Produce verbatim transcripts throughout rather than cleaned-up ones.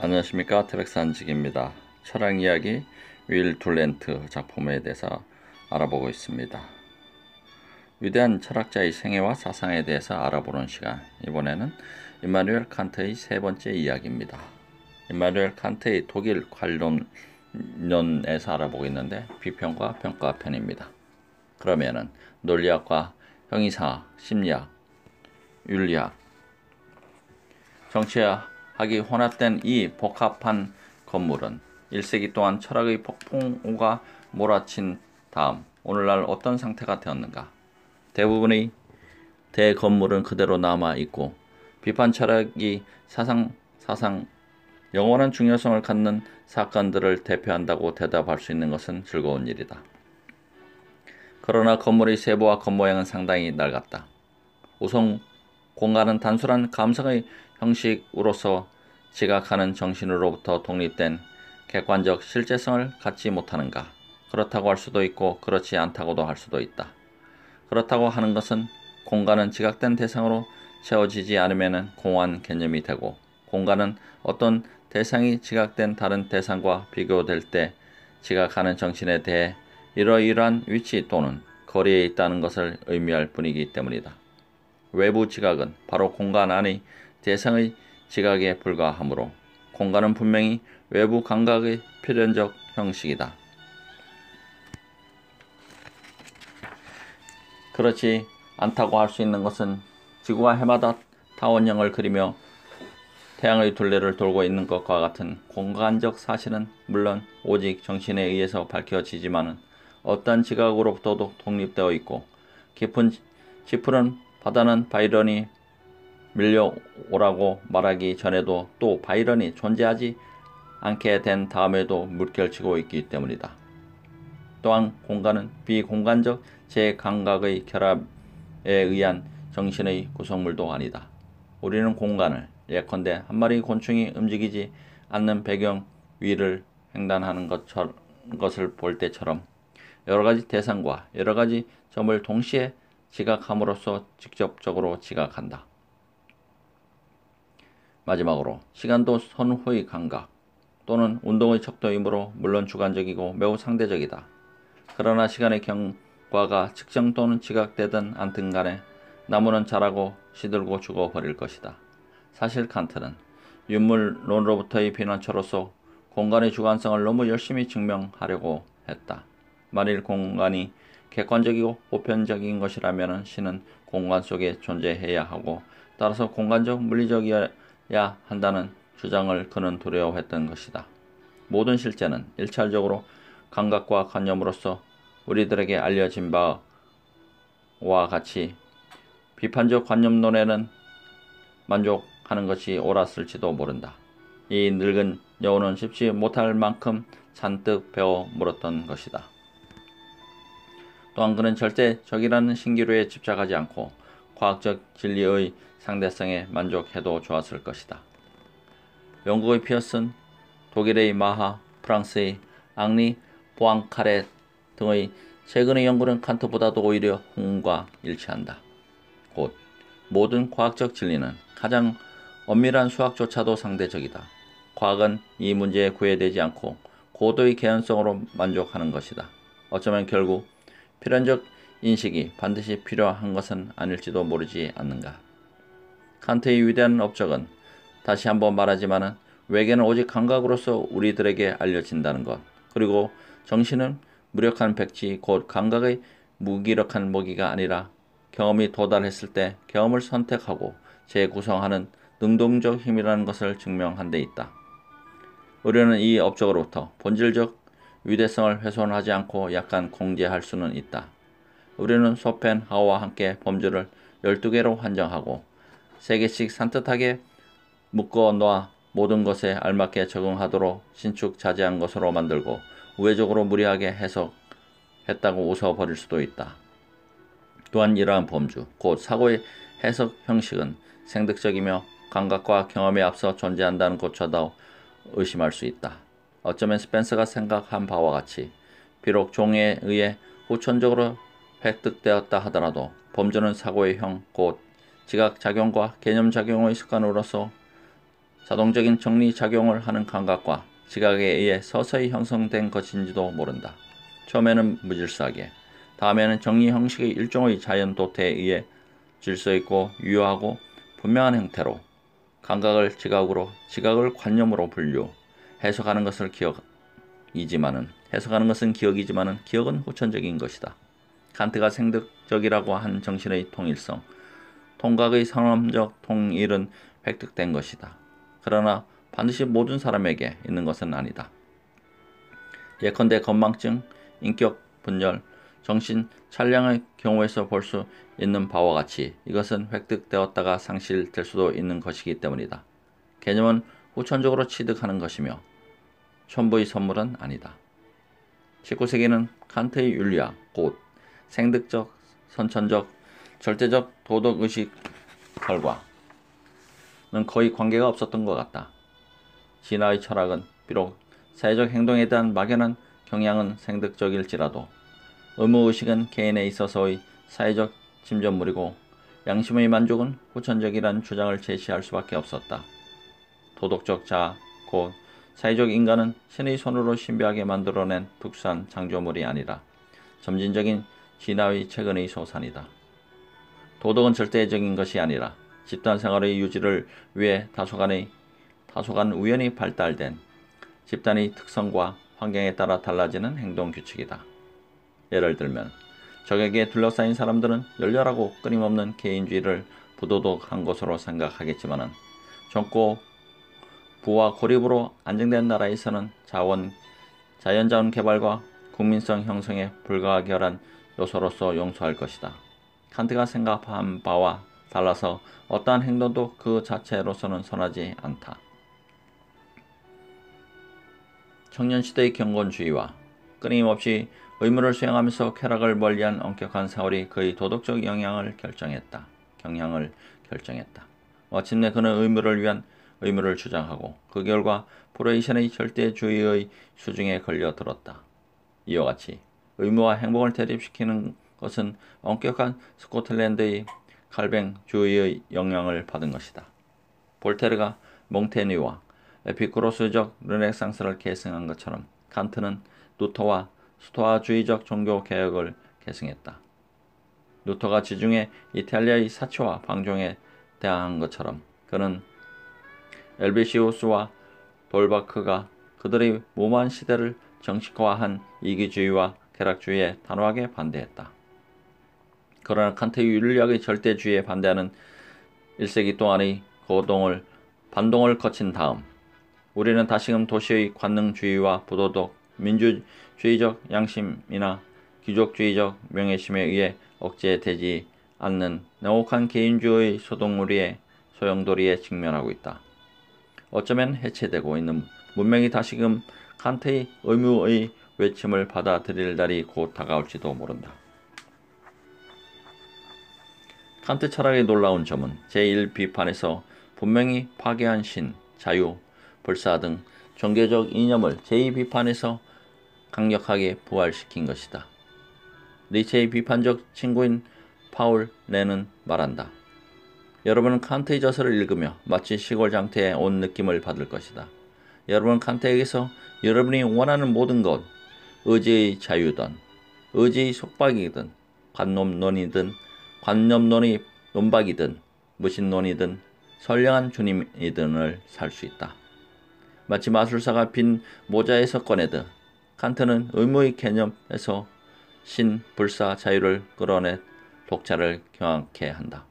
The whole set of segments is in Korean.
안녕하십니까. 태백산직입니다. 철학 이야기 윌 둘렌트 작품에 대해서 알아보고 있습니다. 위대한 철학자의 생애와 사상에 대해서 알아보는 시간. 이번에는 임마누엘 칸트의 세 번째 이야기입니다. 임마누엘 칸트의 독일 관론론에서 알아보고 있는데 비평과 평가 편입니다. 그러면은 논리학과 형이상학, 심리학, 윤리학, 정치학이 혼합된 이 복합한 건물은 일 세기 동안 철학의 폭풍우가 몰아친 다음 오늘날 어떤 상태가 되었는가? 대부분의 대건물은 그대로 남아있고 비판 철학이 사상, 사상, 영원한 중요성을 갖는 사건들을 대표한다고 대답할 수 있는 것은 즐거운 일이다. 그러나 건물의 세부와 겉모양은 상당히 낡았다. 우선 공간은 단순한 감성의 형식으로서 지각하는 정신으로부터 독립된 객관적 실제성을 갖지 못하는가? 그렇다고 할 수도 있고 그렇지 않다고도 할 수도 있다. 그렇다고 하는 것은 공간은 지각된 대상으로 채워지지 않으면 공허한 개념이 되고 공간은 어떤 대상이 지각된 다른 대상과 비교될 때 지각하는 정신에 대해 이러이러한 위치 또는 거리에 있다는 것을 의미할 뿐이기 때문이다. 외부 지각은 바로 공간 안의 대상의 지각에 불과하므로 공간은 분명히 외부 감각의 필연적 형식이다. 그렇지 않다고 할 수 있는 것은 지구가 해마다 타원형을 그리며 태양의 둘레를 돌고 있는 것과 같은 공간적 사실은 물론 오직 정신에 의해서 밝혀지지만은 어떠한 지각으로부터도 독립되어 있고 깊은 짙은 바다는 바이런이 밀려오라고 말하기 전에도 또 바이런이 존재하지 않게 된 다음에도 물결치고 있기 때문이다. 또한 공간은 비공간적 제 감각의 결합에 의한 정신의 구성물도 아니다. 우리는 공간을 예컨대 한 마리 곤충이 움직이지 않는 배경 위를 횡단하는 것처럼, 것을 볼 때처럼 여러가지 대상과 여러가지 점을 동시에 지각함으로써 직접적으로 지각한다. 마지막으로 시간도 선후의 감각 또는 운동의 척도이므로 물론 주관적이고 매우 상대적이다. 그러나 시간의 경과가 측정 또는 지각되든 않든 간에 나무는 자라고 시들고 죽어버릴 것이다. 사실 칸트는 윤물론으로부터의 비난처로서 공간의 주관성을 너무 열심히 증명하려고 했다. 만일 공간이 객관적이고 보편적인 것이라면 신은 공간 속에 존재해야 하고 따라서 공간적 물리적이어야 한다는 주장을 그는 두려워했던 것이다. 모든 실제는 일차적으로 감각과 관념으로서 우리들에게 알려진 바와 같이 비판적 관념론에는 만족하는 것이 옳았을지도 모른다. 이 늙은 여우는 쉽지 못할 만큼 잔뜩 배워 물었던 것이다. 또한 그는 절대 적이라는 신기루에 집착하지 않고 과학적 진리의 상대성에 만족해도 좋았을 것이다. 영국의 피어슨, 독일의 마하, 프랑스의 앙리 보앙카레 등의 최근의 연구는 칸트보다도 오히려 흥과 일치한다. 곧 모든 과학적 진리는 가장 엄밀한 수학조차도 상대적이다. 과학은 이 문제에 구애되지 않고 고도의 개연성으로 만족하는 것이다. 어쩌면 결국 필연적 인식이 반드시 필요한 것은 아닐지도 모르지 않는가. 칸트의 위대한 업적은 다시 한번 말하지만은 외계는 오직 감각으로서 우리들에게 알려진다는 것, 그리고 정신은 무력한 백지 곧 감각의 무기력한 모기가 아니라 경험이 도달했을 때 경험을 선택하고 재구성하는 능동적 힘이라는 것을 증명한 데 있다. 우리는 이 업적으로부터 본질적 위대성을 훼손하지 않고 약간 공제할 수는 있다. 우리는 쇼펜하우와 함께 범주를 열두 개로 한정하고 세 개씩 산뜻하게 묶어놓아 모든 것에 알맞게 적응하도록 신축자재한 것으로 만들고 우회적으로 무리하게 해석했다고 웃어버릴 수도 있다. 또한 이러한 범주, 곧 사고의 해석 형식은 생득적이며 감각과 경험에 앞서 존재한다는 것조차도 의심할 수 있다. 어쩌면 스펜서가 생각한 바와 같이 비록 종에 의해 후천적으로 획득되었다 하더라도 범주는 사고의 형, 곧 지각작용과 개념작용의 습관으로서 자동적인 정리작용을 하는 감각과 지각에 의해 서서히 형성된 것인지도 모른다. 처음에는 무질서하게, 다음에는 정리 형식의 일종의 자연 도태에 의해 질서있고 유효하고 분명한 형태로 감각을 지각으로, 지각을 관념으로 분류, 해석하는 것을 기억이지만은 해석하는 것은 기억이지만은 기억은 후천적인 것이다. 칸트가 생득적이라고 한 정신의 통일성, 통각의 상업적 통일은 획득된 것이다. 그러나 반드시 모든 사람에게 있는 것은 아니다. 예컨대 건망증, 인격 분열, 정신 찬량의 경우에서 볼 수 있는 바와 같이 이것은 획득되었다가 상실될 수도 있는 것이기 때문이다. 개념은 후천적으로 취득하는 것이며 천부의 선물은 아니다. 십구 세기는 칸트의 윤리학, 곧 생득적, 선천적, 절대적 도덕의식 결과는 거의 관계가 없었던 것 같다. 진화의 철학은 비록 사회적 행동에 대한 막연한 경향은 생득적일지라도 의무의식은 개인에 있어서의 사회적 침전물이고 양심의 만족은 후천적이라는 주장을 제시할 수밖에 없었다. 도덕적 자아, 곧 사회적 인간은 신의 손으로 신비하게 만들어낸 특수한 창조물이 아니라 점진적인 진화의 최근의 소산이다. 도덕은 절대적인 것이 아니라 집단 생활의 유지를 위해 다소간의, 다소간 우연히 발달된 집단의 특성과 환경에 따라 달라지는 행동 규칙이다. 예를 들면 적에게 둘러싸인 사람들은 열렬하고 끊임없는 개인주의를 부도덕한 것으로 생각하겠지만은 젊고 부와 고립으로 안정된 나라에서는 자원, 자연자원 개발과 국민성 형성에 불가결한 요소로서 용서할 것이다. 칸트가 생각한 바와 달라서 어떠한 행동도 그 자체로서는 선하지 않다. 청년시대의 경건주의와 끊임없이 의무를 수행하면서 쾌락을 멀리한 엄격한 세월이 그의 도덕적 영향을 결정했다. 경향을 결정했다. 마침내 그는 의무를 위한 의무를 주장하고 그 결과 프로이션의 절대주의의 수중에 걸려들었다. 이와 같이 의무와 행복을 대립시키는 것은 엄격한 스코틀랜드의 칼뱅주의의 영향을 받은 것이다. 볼테르가 몽테뉴와 에피쿠로스적 르네상스를 계승한 것처럼 칸트는 루터와 스토아주의적 종교개혁을 계승했다. 루터가 지중해 이탈리아의 사치와 방종에 대항한 것처럼 그는 엘비시우스와 돌바크가 그들의 무모한 시대를 정식화한 이기주의와 쾌락주의에 단호하게 반대했다. 그러나 칸트의 윤리학의 절대주의에 반대하는 일 세기 동안의 거동을 반동을 거친 다음 우리는 다시금 도시의 관능주의와 부도덕, 민주주의적 양심이나 귀족주의적 명예심에 의해 억제되지 않는 냉혹한 개인주의 소동우리의 소용돌이에 직면하고 있다. 어쩌면 해체되고 있는 문명이 다시금 칸트의 의무의 외침을 받아들일 날이 곧 다가올지도 모른다. 칸트 철학의 놀라운 점은 제일 비판에서 분명히 파괴한 신, 자유, 불사 등 종교적 이념을 제이 비판에서 강력하게 부활시킨 것이다. 니체의 비판적 친구인 파울 레는 말한다. 여러분은 칸트의 저서를 읽으며 마치 시골 장터에 온 느낌을 받을 것이다. 여러분은 칸트에게서 여러분이 원하는 모든 것, 의지의 자유든, 의지의 속박이든, 관념론이든, 관념론의 논박이든, 무신론이든, 선량한 주님이든을 살 수 있다. 마치 마술사가 빈 모자에서 꺼내듯 칸트는 의무의 개념에서 신, 불사, 자유를 끌어내 독자를 경악해 한다.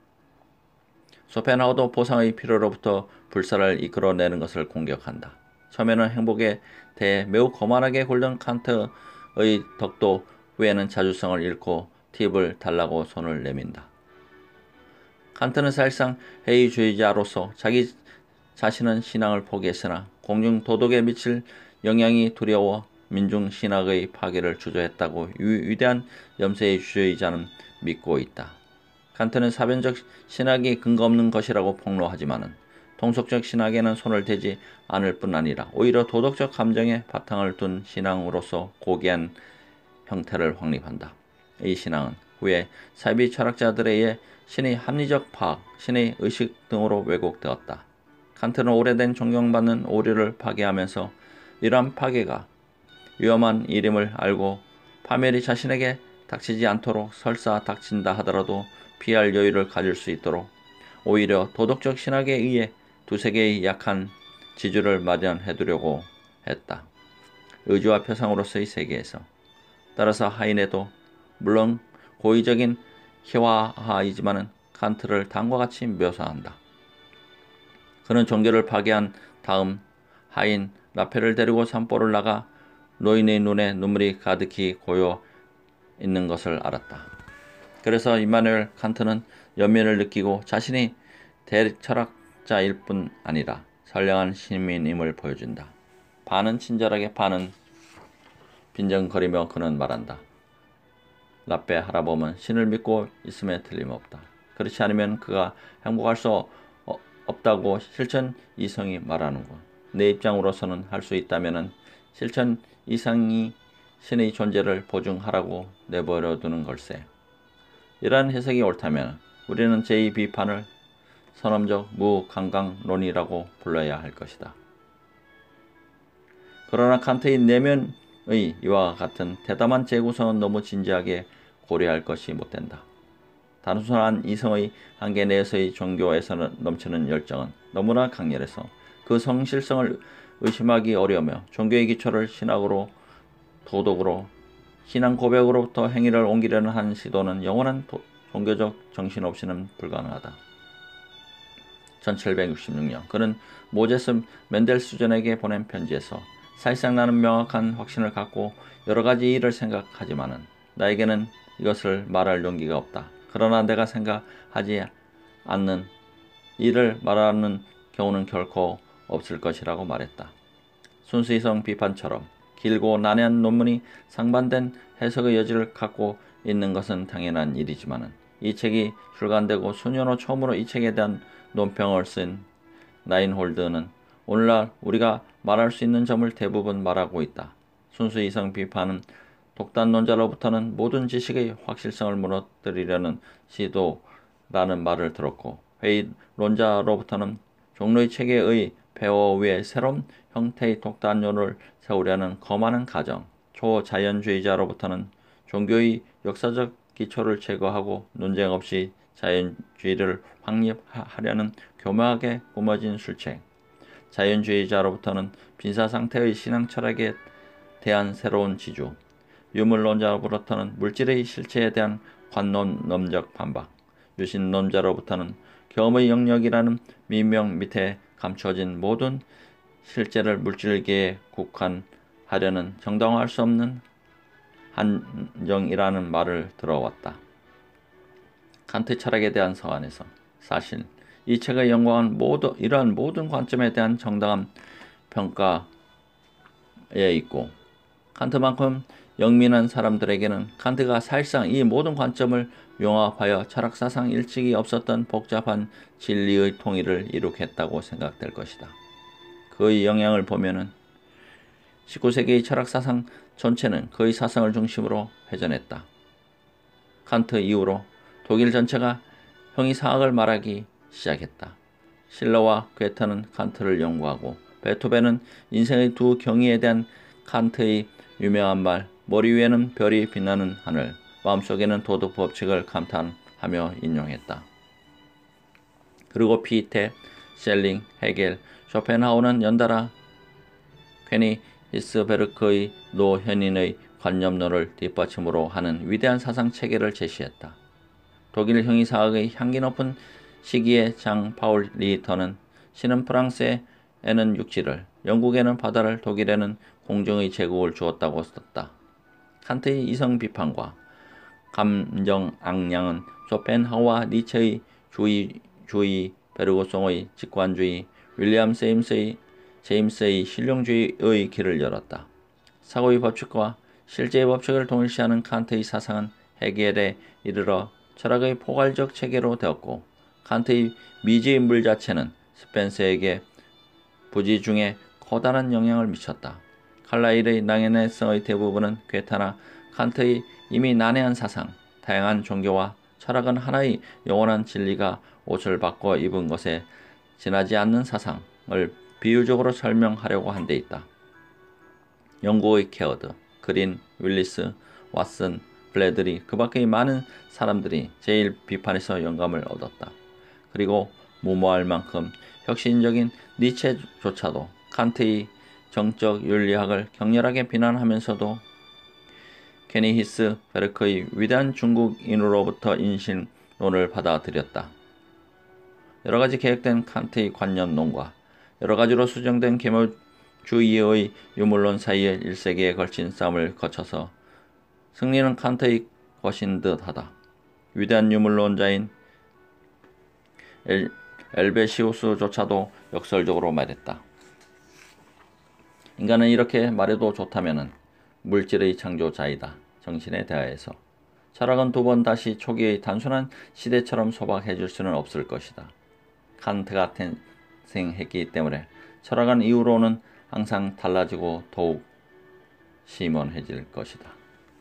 소펜하우도 보상의 필요로부터 불사를 이끌어내는 것을 공격한다. 처음에는 행복에 대해 매우 거만하게 굴던 칸트의 덕도 후에는 자주성을 잃고 팁을 달라고 손을 내민다. 칸트는 사실상 회의주의자로서 자기 자신은 신앙을 포기했으나 공중 도덕에 미칠 영향이 두려워 민중신학의 파괴를 주저했다고 위대한 염세주의자는 믿고 있다. 칸트는 사변적 신학이 근거 없는 것이라고 폭로하지만 통속적 신학에는 손을 대지 않을 뿐 아니라 오히려 도덕적 감정에 바탕을 둔 신앙으로서 고귀한 형태를 확립한다. 이 신앙은 후에 사이비 철학자들에 의해 신의 합리적 파악, 신의 의식 등으로 왜곡되었다. 칸트는 오래된 존경받는 오류를 파괴하면서 이러한 파괴가 위험한 일임을 알고 파멸이 자신에게 닥치지 않도록 설사 닥친다 하더라도 피할 여유를 가질 수 있도록 오히려 도덕적 신학에 의해 두세 개의 약한 지주를 마련해두려고 했다. 의지와 표상으로서의 세계에서. 따라서 하인에도 물론 고의적인 희화화이지만은 칸트를 다음과 같이 묘사한다. 그는 종교를 파괴한 다음 하인 라펠을 데리고 산보를 나가 노인의 눈에 눈물이 가득히 고여 있는 것을 알았다. 그래서 임마누엘 칸트는 연민을 느끼고 자신이 대철학자일 뿐 아니라 선량한 시민임을 보여준다. 반은 친절하게 반은 빈정거리며 그는 말한다. 라페 할아범은 신을 믿고 있음에 틀림없다. 그렇지 않으면 그가 행복할 수 없다고 실천 이성이 말하는군. 내 입장으로서는 할 수 있다면 실천 이성이 신의 존재를 보증하라고 내버려두는 걸세. 이러한 해석이 옳다면 우리는 제이 비판을 선험적 무강강론이라고 불러야 할 것이다. 그러나 칸트의 내면의 이와 같은 대담한 재구성은 너무 진지하게 고려할 것이 못된다. 단순한 이성의 한계 내에서의 종교에서는 넘치는 열정은 너무나 강렬해서 그 성실성을 의심하기 어려우며 종교의 기초를 신학으로 도덕으로 신앙 고백으로부터 행위를 옮기려는 한 시도는 영원한 도, 종교적 정신 없이는 불가능하다. 천칠백육십육 년 그는 모제스 멘델수전에게 보낸 편지에서 사실상 나는 명확한 확신을 갖고 여러 가지 일을 생각하지만은 나에게는 이것을 말할 용기가 없다. 그러나 내가 생각하지 않는 일을 말하는 경우는 결코 없을 것이라고 말했다. 순수이성 비판처럼 길고 난해한 논문이 상반된 해석의 여지를 갖고 있는 것은 당연한 일이지만 이 책이 출간되고 수년 후 처음으로 이 책에 대한 논평을 쓴 라인홀드는 오늘날 우리가 말할 수 있는 점을 대부분 말하고 있다. 순수이성 비판은 독단론자로부터는 모든 지식의 확실성을 무너뜨리려는 시도라는 말을 들었고 회의론자로부터는 종로의 체계의 폐허 위에 새로운 형태의 독단론을 세우려는 거만한 가정, 초자연주의자로부터는 종교의 역사적 기초를 제거하고 논쟁 없이 자연주의를 확립하려는 교묘하게 꾸며진 술책, 자연주의자로부터는 빈사상태의 신앙철학에 대한 새로운 지주, 유물론자로부터는 물질의 실체에 대한 관론론적 반박, 유신론자로부터는 경험의 영역이라는 미명 밑에 감춰진 모든 실제를 물질계에 국한하려는 정당화할 수 없는 한정이라는 말을 들어왔다. 칸트 철학에 대한 서한에서 사실 이 책의 영광은 모두 이러한 모든 관점에 대한 정당한 평가에 있고 칸트만큼 영민한 사람들에게는 칸트가 사실상 이 모든 관점을 융합하여 철학사상 일찍이 없었던 복잡한 진리의 통일을 이룩했다고 생각될 것이다. 그의 영향을 보면은 십구 세기의 철학사상 전체는 그의 사상을 중심으로 회전했다. 칸트 이후로 독일 전체가 형이사학을 말하기 시작했다. 실러와 괴테는 칸트를 연구하고 베토벤은 인생의 두 경위에 대한 칸트의 유명한 말 머리 위에는 별이 빛나는 하늘, 마음속에는 도덕 법칙을 감탄하며 인용했다. 그리고 피테, 셀링, 헤겔, 쇼펜하우는 연달아 퀘니 히스베르크의 노현인의 관념론을 뒷받침으로 하는 위대한 사상 체계를 제시했다. 독일 형이사학의 향기 높은 시기에 장 파울 리히터는 신은 프랑스에는 육지를, 영국에는 바다를, 독일에는 공정의 제국을 주었다고 썼다. 칸트의 이성 비판과 감정 악량은 쇼펜하우와 니체의 주의주의, 베르고송의 직관주의, 윌리엄 세임스의 제임스의 실용주의의 길을 열었다. 사고의 법칙과 실제의 법칙을 동일시하는 칸트의 사상은 헤겔에 이르러 철학의 포괄적 체계로 되었고 칸트의 미지의 물 자체는 스펜서에게 부지 중에 커다란 영향을 미쳤다. 칼라일의 낭연의성의 대부분은 괴테나 칸트의 이미 난해한 사상, 다양한 종교와 철학은 하나의 영원한 진리가 옷을 바꿔 입은 것에 지나지 않는 사상을 비유적으로 설명하려고 한 데 있다. 영국의 케어드, 그린, 윌리스, 왓슨, 블래들이 그 밖의 많은 사람들이 제일 비판에서 영감을 얻었다. 그리고 무모할 만큼 혁신적인 니체조차도 칸트의 정적 윤리학을 격렬하게 비난하면서도 케니히스 베르크의 위대한 중국인으로부터 인신론을 받아들였다. 여러가지 계획된 칸트의 관념론과 여러가지로 수정된 계묘주의의 유물론 사이의 일 세기에 걸친 싸움을 거쳐서 승리는 칸트의 것인 듯하다. 위대한 유물론자인 엘, 엘베시우스조차도 역설적으로 말했다. 인간은 이렇게 말해도 좋다면은 물질의 창조자이다. 정신에 대하여서 철학은 두 번 다시 초기의 단순한 시대처럼 소박해질 수는 없을 것이다. 칸트가 탄생했기 때문에 철학은 이후로는 항상 달라지고 더욱 심원해질 것이다.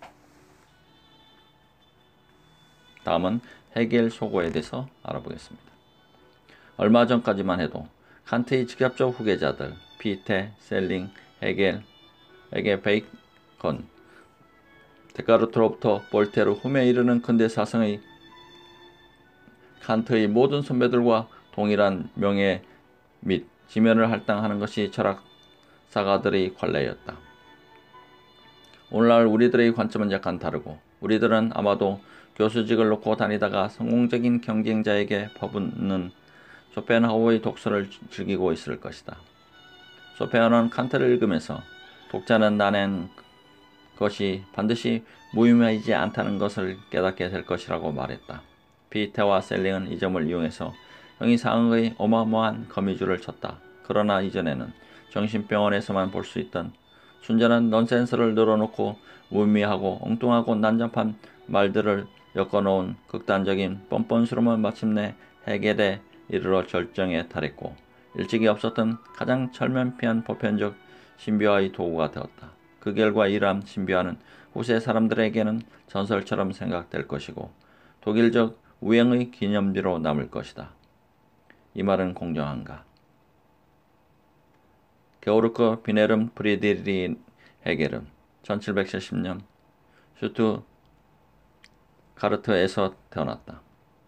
다음은 헤겔 소고에 대해서 알아보겠습니다. 얼마 전까지만 해도 칸트의 직접적 후계자들 피테, 셀링, 헤겔, 에게 베이컨, 데카르트로부터 볼테르 후에 이르는 근대 사상의 칸트의 모든 선배들과 동일한 명예 및 지면을 할당하는 것이 철학사가들의 관례였다. 오늘날 우리들의 관점은 약간 다르고 우리들은 아마도 교수직을 놓고 다니다가 성공적인 경쟁자에게 퍼붓는 쇼펜하우어의 독서를 즐기고 있을 것이다. 쇼펜하우어는 칸트를 읽으면서 독자는 나는 것이 반드시 무의미하지 않다는 것을 깨닫게 될 것이라고 말했다. 피테와 셀링은 이 점을 이용해서 형이상학의 어마어마한 거미줄을 쳤다. 그러나 이전에는 정신병원에서만 볼 수 있던 순전한 넌센스를 늘어놓고 무의미하고 엉뚱하고 난잡한 말들을 엮어놓은 극단적인 뻔뻔스러움은 마침내 헤겔에 이르러 절정에 달했고 일찍이 없었던 가장 철면피한 보편적 신비화의 도구가 되었다. 그 결과 이러한 신비화는 후세 사람들에게는 전설처럼 생각될 것이고 독일적 우행의 기념비로 남을 것이다. 이 말은 공정한가? 게오르크 비네름 프리드리 헤겔은 천칠백칠십 년 슈투가르트에서 태어났다.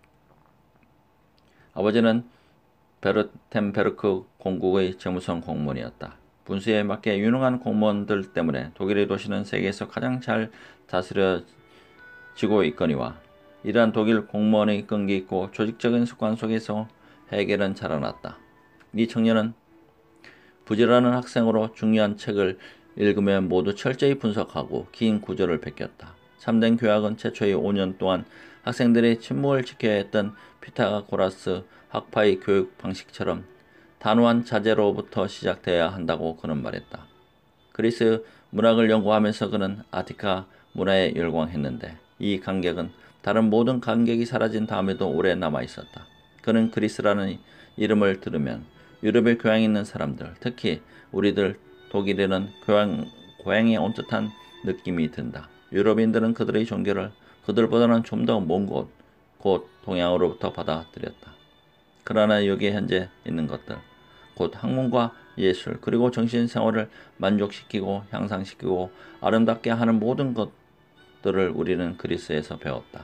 아버지는 베르텐베르크 공국의 재무성 공무원이었다. 분수에 맞게 유능한 공무원들 때문에 독일의 도시는 세계에서 가장 잘 다스려지고 있거니와 이러한 독일 공무원의 끈기 있고 조직적인 습관 속에서 헤겔은 자라났다. 이 청년은 부지런한 학생으로 중요한 책을 읽으면 모두 철저히 분석하고 긴 구절을 베꼈다. 참된 교학은 최초의 오 년 동안 학생들의 침묵을 지켜야 했던 피타고라스 학파의 교육 방식처럼 단호한 자제로부터 시작돼야 한다고 그는 말했다. 그리스 문학을 연구하면서 그는 아티카 문화에 열광했는데 이 감격은 다른 모든 감격이 사라진 다음에도 오래 남아있었다. 그는 그리스라는 이름을 들으면 유럽에 교양이 있는 사람들, 특히 우리들 독일에는 교양, 고향에 온 듯한 느낌이 든다. 유럽인들은 그들의 종교를 그들보다는 좀 더 먼 곳, 곧 동양으로부터 받아들였다. 그러나 여기에 현재 있는 것들, 곧 학문과 예술, 그리고 정신생활을 만족시키고 향상시키고 아름답게 하는 모든 것들을 우리는 그리스에서 배웠다.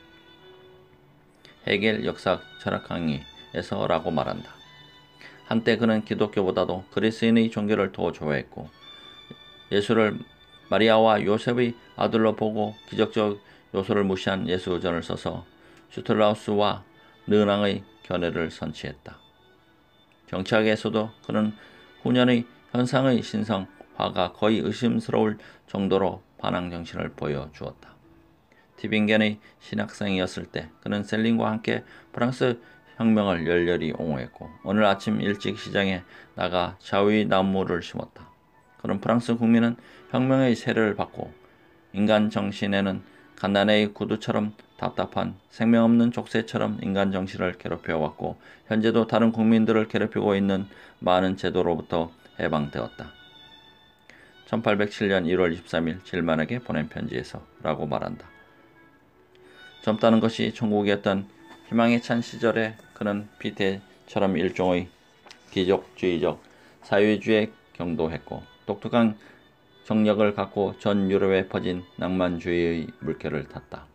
헤겔 역사 철학 강의에서 라고 말한다. 한때 그는 기독교보다도 그리스인의 종교를 더 좋아했고 예수를 마리아와 요셉의 아들로 보고 기적적 요소를 무시한 예수전을 써서 슈틀라우스와 르낭의 견해를 선취했다. 정치학에서도 그는 후년의 현상의 신성화가 거의 의심스러울 정도로 반항정신을 보여주었다. 티빙겐의 신학생이었을 때 그는 셀링과 함께 프랑스 혁명을 열렬히 옹호했고 오늘 아침 일찍 시장에 나가 샤위 나무를 심었다. 그는 프랑스 국민은 혁명의 세례를 받고 인간 정신에는 갓난의 구두처럼 답답한 생명 없는 족쇄처럼 인간 정신을 괴롭혀왔고 현재도 다른 국민들을 괴롭히고 있는 많은 제도로부터 해방되었다. 천팔백칠 년 일월 이십삼일 질만에게 보낸 편지에서 라고 말한다. 젊다는 것이 천국이었던 희망에 찬 시절에 그는 피테 처럼 일종의 귀족주의적 사회주의에 경도했고 독특한 정력을 갖고 전 유럽에 퍼진 낭만주의의 물결을 탔다.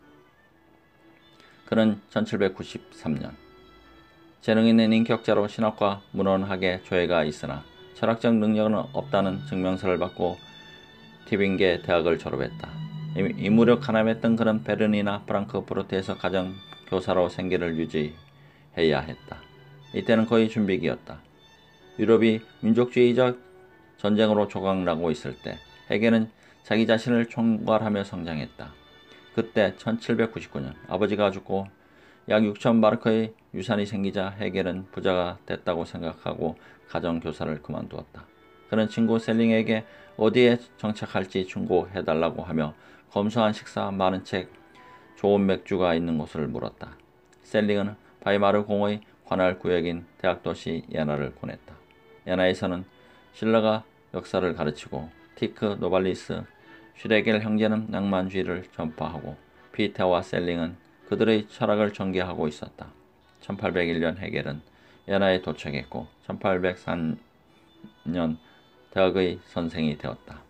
그는 천칠백구십삼 년 재능 있는 인격자로 신학과 문헌학에 조예가 있으나 철학적 능력은 없다는 증명서를 받고 티빙게 대학을 졸업했다. 이 무렵 가난했던 그는 베른이나 프랑크푸르트에서 가정 교사로 생계를 유지해야 했다. 이때는 거의 준비기였다. 유럽이 민족주의적 전쟁으로 조각나고 있을 때 헤겔은 자기 자신을 총괄하며 성장했다. 그때 천칠백구십구 년 아버지가 죽고 약 육천 마르크의 유산이 생기자 헤겔은 부자가 됐다고 생각하고 가정교사를 그만두었다. 그는 친구 셀링에게 어디에 정착할지 충고해달라고 하며 검소한 식사, 많은 책, 좋은 맥주가 있는 곳을 물었다. 셀링은 바이마르 공의 관할 구역인 대학도시 예나를 권했다. 예나에서는 실러가 역사를 가르치고 티크, 노발리스, 슈레겔 형제는 낭만주의를 전파하고 피테와 셀링은 그들의 철학을 전개하고 있었다. 천팔백일 년 헤겔은 예나에 도착했고 천팔백삼 년 대학의 선생이 되었다.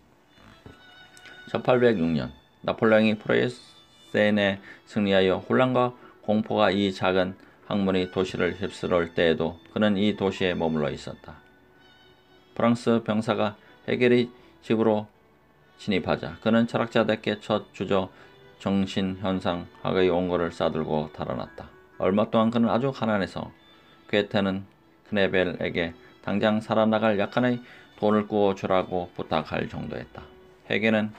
천팔백육 년 나폴레옹이 프로이센에 승리하여 혼란과 공포가 이 작은 학문의 도시를 휩쓸을 때에도 그는 이 도시에 머물러 있었다. 프랑스 병사가 헤겔의 집으로 침입하자 그는 철학자답게 첫 주저 정신현상학의 원고를 싸들고 달아났다. 얼마 동안 그는 아주 가난해서 괴테는 크네벨에게 당장 살아나갈 약간의 돈을 구워주라고 부탁할 정도였다. 헤겔은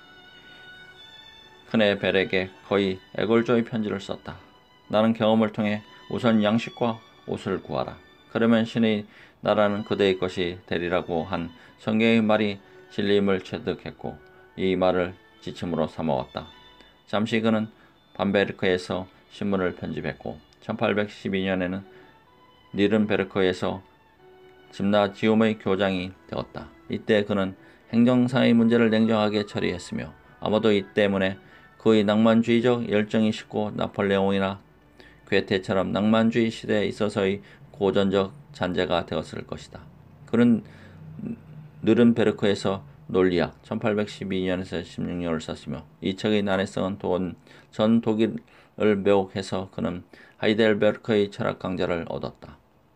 크네벨에게 거의 애걸조의 편지를 썼다. 나는 경험을 통해 우선 양식과 옷을 구하라. 그러면 신의 나라는 그대의 것이 되리라고 한 성경의 말이 진리임을 체득했고 이 말을 지침으로 삼아왔다. 잠시 그는 밤베르크에서 신문을 편집했고 천팔백십이 년에는 니른베르크에서 짐나지움의 교장이 되었다. 이때 그는 행정상의 문제를 냉정하게 처리했으며 아마도 이 때문에 그의 낭만주의적 열정이 식고 나폴레옹이나 괴테처럼 낭만주의 시대에 있어서의 고전적 잔재가 되었을 것이다. 그는 느른베르크에서 논리학 천팔백십이 년에서 십육 년을 썼으며 이 책의 난해성은 돈, 전 독일을 매혹해서 그는 하이델베르크의 철학 강좌를 얻었다.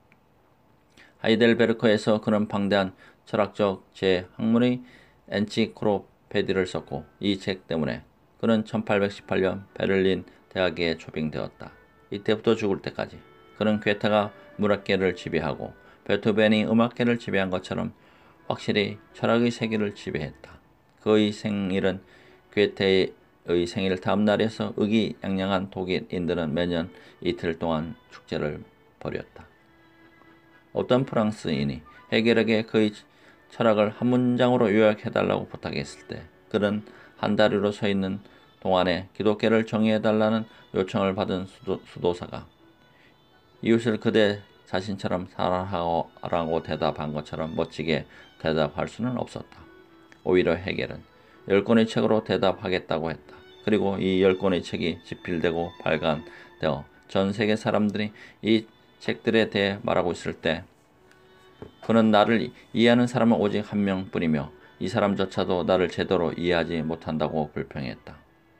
하이델베르크에서 그는 방대한 철학적 제-학문의 엔치크로페디를 썼고 이 책 때문에 그는 천팔백십팔 년 베를린 대학에 초빙되었다. 이때부터 죽을 때까지 그는 괴테가 문학계를 지배하고 베토벤이 음악계를 지배한 것처럼 확실히 철학의 세계를 지배했다. 그의 생일은 괴테의 생일 다음 날이어서 의기양양한 독일인들은 매년 이틀 동안 축제를 벌였다. 어떤 프랑스인이 헤겔에게 그의 철학을 한 문장으로 요약해달라고 부탁했을 때 그는 한 다리로 서 있는 동안에 기독교를 정의해달라는 요청을 받은 수도, 수도사가 이웃을 그대 자신처럼 사랑하라고 대답한 것처럼 멋지게 대답할 수는 없었다. 오히려 헤겔은 열 권의 책으로 대답하겠다고 했다. 그리고 이 열 권의 책이 집필되고 발간되어 전 세계 사람들이 이 책들에 대해 말하고 있을 때 그는 나를 이해하는 사람은 오직 한 명뿐이며 이 사람조차도 나를 제대로 이해하지 못한다고 불평했다.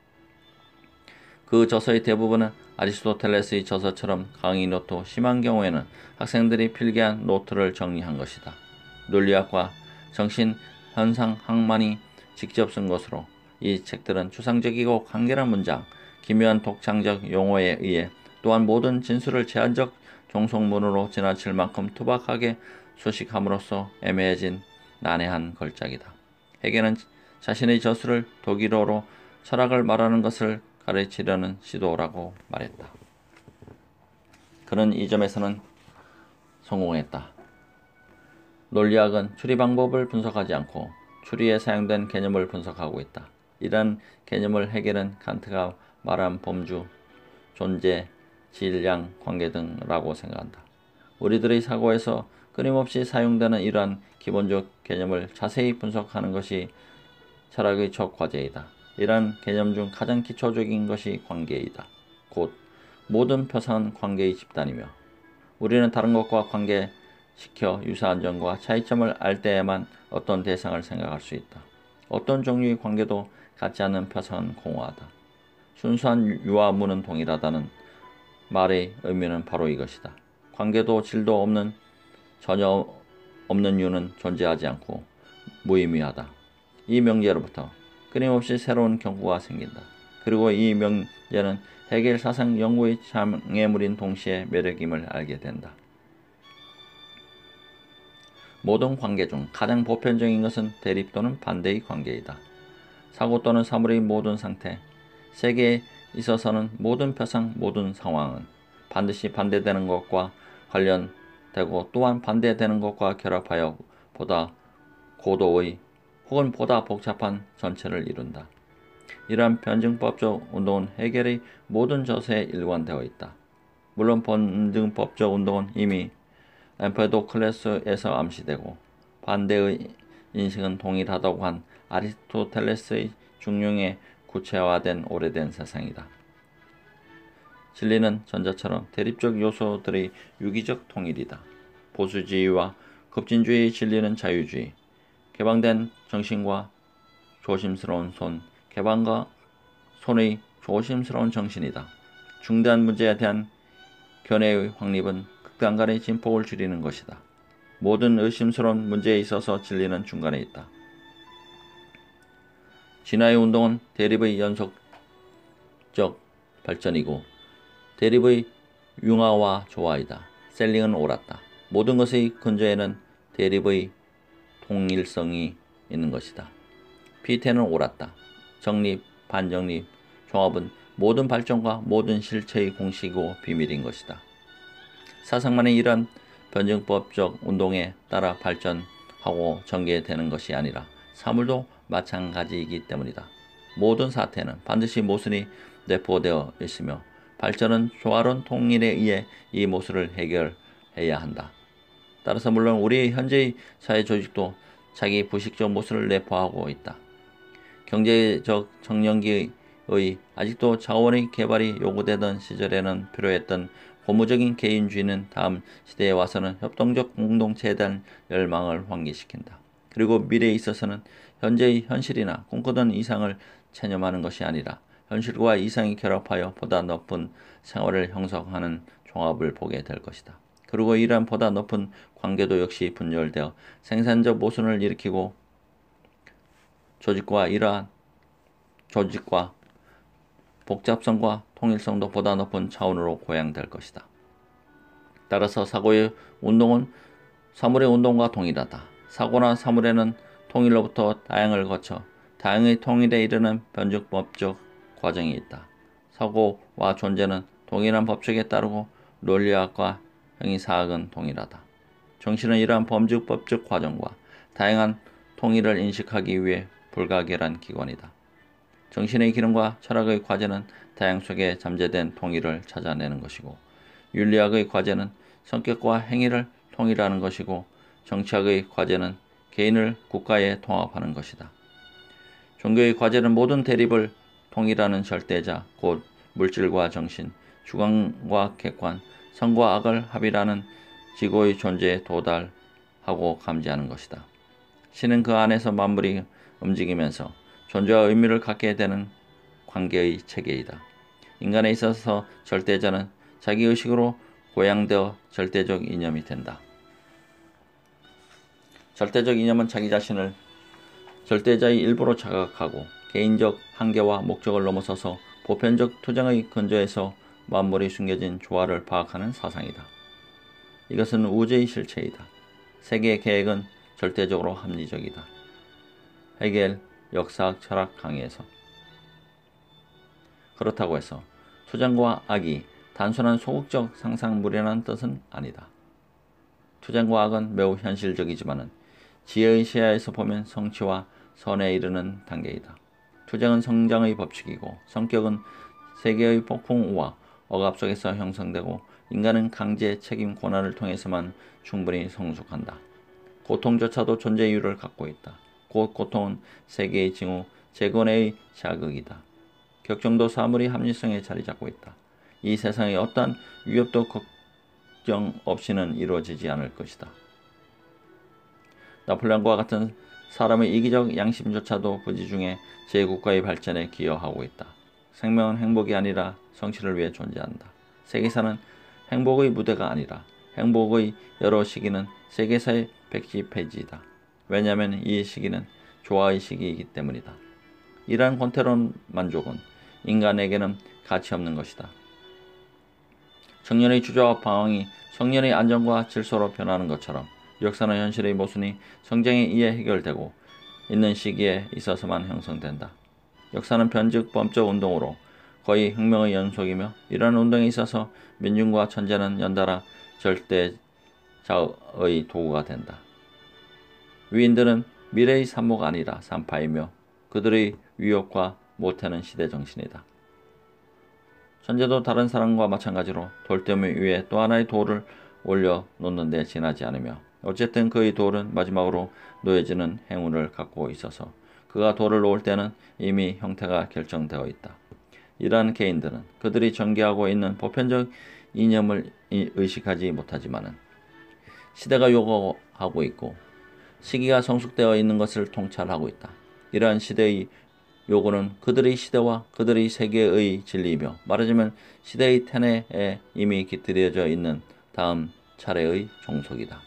그 저서의 대부분은 아리스토텔레스의 저서처럼 강의 노트, 심한 경우에는 학생들이 필기한 노트를 정리한 것이다. 논리학과 정신현상학만이 직접 쓴 것으로 이 책들은 추상적이고 간결한 문장, 기묘한 독창적 용어에 의해 또한 모든 진술을 제한적 종속문으로 지나칠 만큼 투박하게 수식함으로써 애매해진 난해한 걸작이다. 헤겔은 자신의 저술을 독일어로 철학을 말하는 것을 가르치려는 시도라고 말했다. 그는 이 점에서는 성공했다. 논리학은 추리 방법을 분석하지 않고 추리에 사용된 개념을 분석하고 있다. 이러한 개념을 헤겔은 칸트가 말한 범주, 존재, 질량, 관계 등이라고 생각한다. 우리들의 사고에서 끊임없이 사용되는 이러한 기본적 개념을 자세히 분석하는 것이 철학의 첫 과제이다. 이러한 개념 중 가장 기초적인 것이 관계이다. 곧 모든 표상은 관계의 집단이며 우리는 다른 것과 관계시켜 유사한 점과 차이점을 알 때에만 어떤 대상을 생각할 수 있다. 어떤 종류의 관계도 같지 않은 표상은 공허하다. 순수한 유와 무는 동일하다는 말의 의미는 바로 이것이다. 관계도 질도 없는 전혀 없는 유는 존재하지 않고 무의미하다. 이 명제로부터 끊임없이 새로운 경고가 생긴다. 그리고 이 명제는 해겔 사상 연구의 장애물인 동시에 매력임을 알게 된다. 모든 관계 중 가장 보편적인 것은 대립 또는 반대의 관계이다. 사고 또는 사물의 모든 상태, 세계에 있어서는 모든 표상, 모든 상황은 반드시 반대되는 것과 관련되고 또한 반대되는 것과 결합하여 보다 고도의 혹은 보다 복잡한 전체를 이룬다. 이러한 변증법적 운동은 해겔의 모든 저서에 일관되어 있다. 물론 변증법적 운동은 이미 엠페도클레스에서 암시되고 반대의 인식은 동일하다고 한 아리스토텔레스의 중용에 구체화된 오래된 세상이다. 진리는 전자처럼 대립적 요소들의 유기적 통일이다. 보수주의와 급진주의의 진리는 자유주의, 개방된 정신과 조심스러운 손, 개방과 손의 조심스러운 정신이다. 중대한 문제에 대한 견해의 확립은 극단간의 진폭을 줄이는 것이다. 모든 의심스러운 문제에 있어서 진리는 중간에 있다. 진화의 운동은 대립의 연속적 발전이고 대립의 융화와 조화이다. 셀링은 옳았다. 모든 것의 근저에는 대립의 동일성이 있는 것이다. 피테는 옳았다. 정립, 반정립, 종합은 모든 발전과 모든 실체의 공식이고 비밀인 것이다. 사상만이 이러한 변증법적 운동에 따라 발전하고 전개되는 것이 아니라 사물도 마찬가지이기 때문이다. 모든 사태는 반드시 모순이 내포되어 있으며 발전은 조화로운 통일에 의해 이 모순을 해결해야 한다. 따라서 물론 우리의 현재의 사회조직도 자기 부식적 모순을 내포하고 있다. 경제적 청년기의 아직도 자원의 개발이 요구되던 시절에는 필요했던 고무적인 개인주의는 다음 시대에 와서는 협동적 공동체에 대한 열망을 환기시킨다. 그리고 미래에 있어서는 현재의 현실이나 꿈꾸던 이상을 체념하는 것이 아니라 현실과 이상이 결합하여 보다 높은 생활을 형성하는 종합을 보게 될 것이다. 그리고 이러한 보다 높은 관계도 역시 분열되어 생산적 모순을 일으키고 조직과 이러한 조직과 복잡성과 통일성도 보다 높은 차원으로 고양될 것이다. 따라서 사고의 운동은 사물의 운동과 동일하다. 사고나 사물에는 통일로부터 다양을 거쳐 다양의 통일에 이르는 변증법적 과정이 있다. 사고와 존재는 동일한 법칙에 따르고 논리학과 행위사학은 동일하다. 정신은 이러한 범증법적 과정과 다양한 통일을 인식하기 위해 불가결한 기관이다. 정신의 기능과 철학의 과제는 다양 속에 잠재된 통일을 찾아내는 것이고 윤리학의 과제는 성격과 행위를 통일하는 것이고 정치학의 과제는 개인을 국가에 통합하는 것이다. 종교의 과제는 모든 대립을 통일하는 절대자, 곧 물질과 정신, 주관과 객관, 선과 악을 합의라는 지고의 존재에 도달하고 감지하는 것이다. 신은 그 안에서 만물이 움직이면서 존재와 의미를 갖게 되는 관계의 체계이다. 인간에 있어서 절대자는 자기의식으로 고양되어 절대적 이념이 된다. 절대적 이념은 자기 자신을 절대자의 일부로 자각하고 개인적 한계와 목적을 넘어서서 보편적 투쟁의 근저에서 만물이 숨겨진 조화를 파악하는 사상이다. 이것은 우주의 실체이다. 세계의 계획은 절대적으로 합리적이다. 해겔 역사학 철학 강의에서 그렇다고 해서 투쟁과 악이 단순한 소극적 상상물이라는 뜻은 아니다. 투쟁과 악은 매우 현실적이지만 지혜의 시야에서 보면 성취와 선에 이르는 단계이다. 투쟁은 성장의 법칙이고 성격은 세계의 폭풍우와 억압 속에서 형성되고 인간은 강제, 책임, 고난을 통해서만 충분히 성숙한다. 고통조차도 존재 이유를 갖고 있다. 곧 고통은 세계의 징후, 재건의 자극이다. 격정도 사물의 합리성에 자리 잡고 있다. 이 세상의 어떠한 위협도 걱정 없이는 이루어지지 않을 것이다. 나폴레옹과 같은 사람의 이기적 양심조차도 부지중에 제국가의 발전에 기여하고 있다. 생명은 행복이 아니라 성취를 위해 존재한다. 세계사는 행복의 무대가 아니라 행복의 여러 시기는 세계사의 백지페이지이다. 왜냐하면 이 시기는 조화의 시기이기 때문이다. 이러한 권태로운 만족은 인간에게는 가치 없는 것이다. 청년의 주저와 방황이 청년의 안정과 질서로 변하는 것처럼 역사는 현실의 모순이 성장에 의해 해결되고 있는 시기에 있어서만 형성된다. 역사는 변즉 범적 운동으로 거의 혁명의 연속이며 이러한 운동에 있어서 민중과 천재는 연달아 절대자의 도구가 된다. 위인들은 미래의 산모가 아니라 산파이며 그들의 위협과 모태는 시대정신이다. 천재도 다른 사람과 마찬가지로 돌덩이 위에 또 하나의 돌을 올려놓는 데 지나지 않으며 어쨌든 그의 돌은 마지막으로 놓여지는 행운을 갖고 있어서 그가 돌을 놓을 때는 이미 형태가 결정되어 있다. 이러한 개인들은 그들이 전개하고 있는 보편적 이념을 의식하지 못하지만은 시대가 요구하고 있고 시기가 성숙되어 있는 것을 통찰하고 있다. 이러한 시대의 요구는 그들의 시대와 그들의 세계의 진리이며 말하자면 시대의 태내에 이미 깃들여져 있는 다음 차례의 종속이다.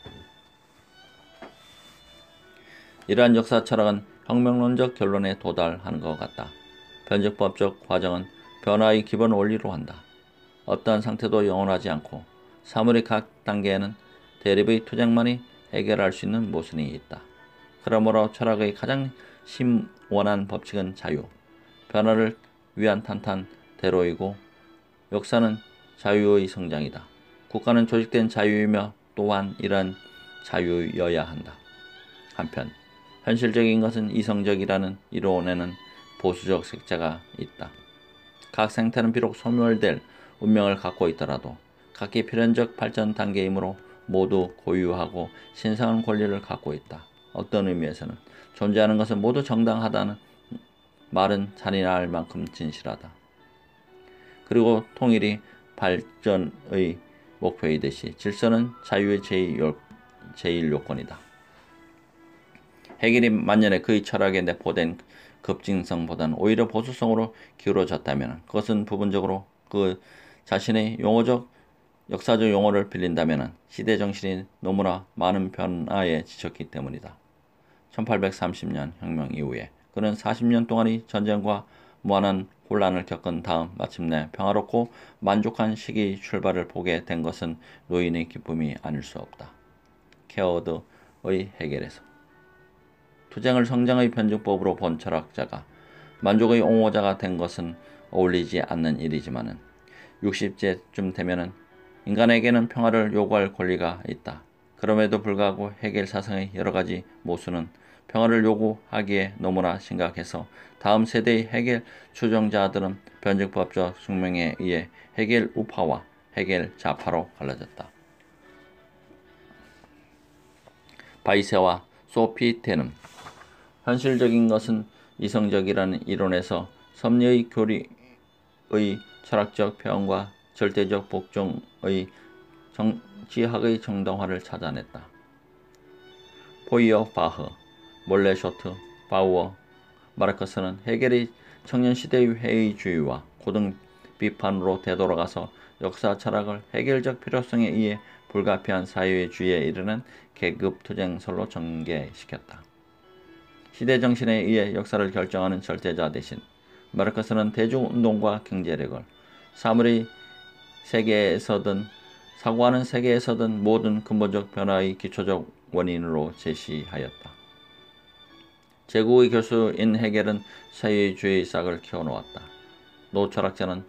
이러한 역사 철학은 혁명론적 결론에 도달하는 것 같다. 변증법적 과정은 변화의 기본 원리로 한다. 어떠한 상태도 영원하지 않고 사물의 각 단계에는 대립의 투쟁만이 해결할 수 있는 모순이 있다. 그러므로 철학의 가장 심원한 법칙은 자유, 변화를 위한 탄탄대로이고 역사는 자유의 성장이다. 국가는 조직된 자유이며 또한 이러한 자유여야 한다. 한편 현실적인 것은 이성적이라는 이론에는 보수적 색채가 있다. 각 생태는 비록 소멸될 운명을 갖고 있더라도 각기 필연적 발전 단계이므로 모두 고유하고 신성한 권리를 갖고 있다. 어떤 의미에서는 존재하는 것은 모두 정당하다는 말은 잔인할 만큼 진실하다. 그리고 통일이 발전의 목표이듯이 질서는 자유의 제일, 제일 요건이다. 해겔이 만년에 그의 철학에 내포된 급진성보다는 오히려 보수성으로 기울어졌다면 그것은 부분적으로 그 자신의 용어적 역사적 용어를 빌린다면 시대정신이 너무나 많은 변화에 지쳤기 때문이다. 천팔백삼십 년 혁명 이후에 그는 사십 년 동안의 전쟁과 무한한 혼란을 겪은 다음 마침내 평화롭고 만족한 시기 출발을 보게 된 것은 노인의 기쁨이 아닐 수 없다. 케어드의 해겔에서 투쟁을 성장의 변증법으로 본 철학자가 만족의 옹호자가 된 것은 어울리지 않는 일이지만은 육십 세쯤 되면은 인간에게는 평화를 요구할 권리가 있다. 그럼에도 불구하고 해겔 사상의 여러 가지 모순은 평화를 요구하기에 너무나 심각해서 다음 세대의 해겔 추종자들은 변증법적 숙명에 의해 해겔 우파와 해겔 좌파로 갈라졌다. 바이세와 소피테는 현실적인 것은 이성적이라는 이론에서 섭리의 교리의 철학적 표현과 절대적 복종의 정, 지학의 정당화를 찾아냈다. 포이어바흐, 몰레쇼트, 바우어, 마르크스는 해겔의 청년시대의 회의주의와 고등 비판으로 되돌아가서 역사 철학을 해결적 필요성에 의해 불가피한 사회주의에 이르는 계급투쟁설로 전개시켰다. 시대정신에 의해 역사를 결정하는 절대자 대신 마르크스는 대중운동과 경제력을 사물의 세계에서든 사고하는 세계에서든 모든 근본적 변화의 기초적 원인으로 제시하였다. 제국의 교수인 해겔은 사회주의 싹을 키워놓았다. 노 철학자는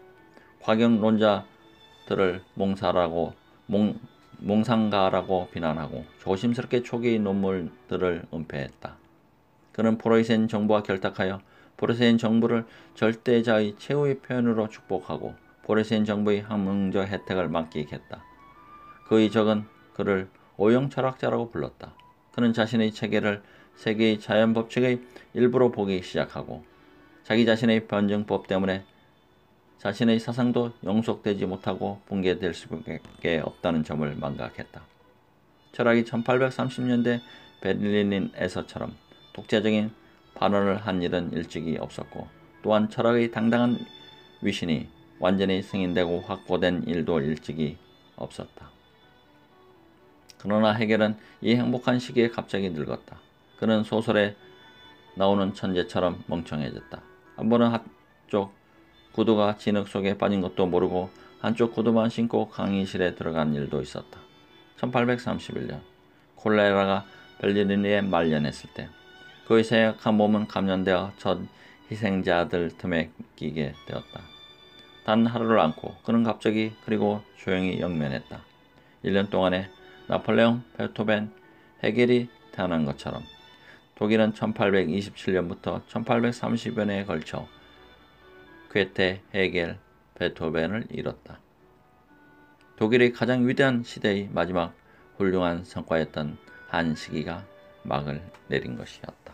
과경론자들을 몽사라고 몽, 몽상가라고 비난하고 조심스럽게 초기의 논문들을 은폐했다. 그는 포로이센 정부와 결탁하여 포로이센 정부를 절대자의 최후의 표현으로 축복하고 포로이센 정부의 항명적 혜택을 만끽했다. 그의 적은 그를 오형 철학자라고 불렀다. 그는 자신의 체계를 세계의 자연법칙의 일부로 보기 시작하고 자기 자신의 변증법 때문에 자신의 사상도 영속되지 못하고 붕괴될 수밖에 없다는 점을 망각했다. 철학이 천팔백삼십 년대 베를린에서처럼 독재적인 발언을 한 일은 일찍이 없었고, 또한 철학의 당당한 위신이 완전히 승인되고 확고된 일도 일찍이 없었다. 그러나 헤겔은 이 행복한 시기에 갑자기 늙었다. 그는 소설에 나오는 천재처럼 멍청해졌다. 한 번은 한쪽 구두가 진흙 속에 빠진 것도 모르고 한쪽 구두만 신고 강의실에 들어간 일도 있었다. 천팔백삼십일 년 콜레라가 베를린에 만연했을 때 그의 쇠약한 몸은 감염되어 첫 희생자들 틈에 끼게 되었다. 단 하루를 않고 그는 갑자기 그리고 조용히 영면했다. 일 년 동안에 나폴레옹, 베토벤, 헤겔이 태어난 것처럼 독일은 천팔백이십칠 년부터 천팔백삼십여 년에 걸쳐 괴테, 헤겔, 베토벤을 이뤘다. 독일의 가장 위대한 시대의 마지막 훌륭한 성과였던 한 시기가 막을 내린 것이었다.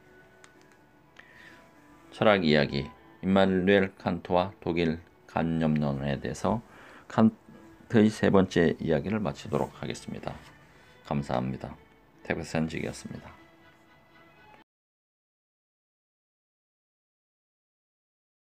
철학 이야기, 임마누엘 칸트와 독일 간념론에 대해서 칸트의 세 번째 이야기를 마치도록 하겠습니다. 감사합니다. 태백산직이었습니다.